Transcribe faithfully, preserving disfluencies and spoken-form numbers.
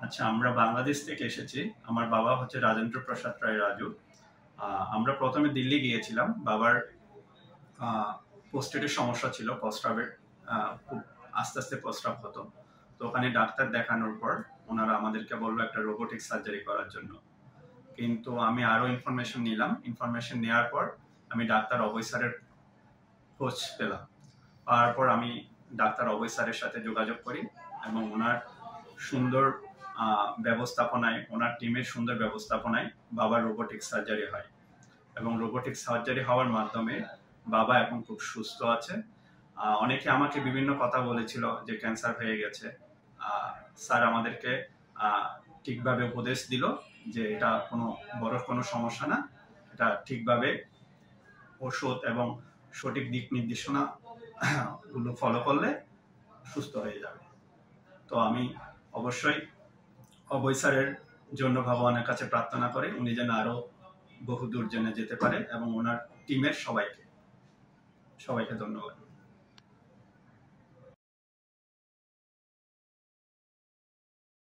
আচ্ছা, আমরা বাংলাদেশ থেকে এসেছি। আমার বাবা হচ্ছে রাজেন্দ্র প্রসাদ রয় রাজু। আমরা প্রথমে দিল্লি গিয়েছিলাম। বাবার প্রোস্টেটের সমস্যা ছিল, প্রস্রাবের খুব আস্তে আস্তে প্রস্রাব হতো। তো ওখানে ডাক্তার দেখানোর পর ওনারা আমাদেরকে বললো একটা রোবোটিক সার্জারি করার জন্য। কিন্তু আমি আরো ইনফরমেশন নিলাম। ইনফরমেশন নেওয়ার পর আমি ডাক্তার অভয় স্যারের খোঁজ পেলাম। পাওয়ার পর আমি ডাক্তার অভয় স্যারের সাথে যোগাযোগ করি এবং ওনার সুন্দর ব্যবস্থাপনায়, ওনার টিমের সুন্দর ব্যবস্থাপনায় বাবার রোবোটিক সার্জারি হয় এবং রোবোটিক সার্জারি হওয়ার মাধ্যমে বাবা এখন খুব সুস্থ আছে। অনেকে আমাকে বিভিন্ন কথা বলেছিল যে ক্যান্সার হয়ে গেছে। স্যার আমাদেরকে ঠিকভাবে উপদেশ দিল যে এটা কোনো বড় কোনো সমস্যা না, এটা ঠিকভাবে ওষুধ এবং সঠিক দিক নির্দেশনা গুলো ফলো করলে সুস্থ হয়ে যাবে। তো আমি অবশ্যই অভয় স্যারের জন্য ভগবানের কাছে প্রার্থনা করি উনি যেন আরো বহু দূর জেনে যেতে পারে এবং ওনার টিমের সবাইকে সবাইকে ধন্যবাদ।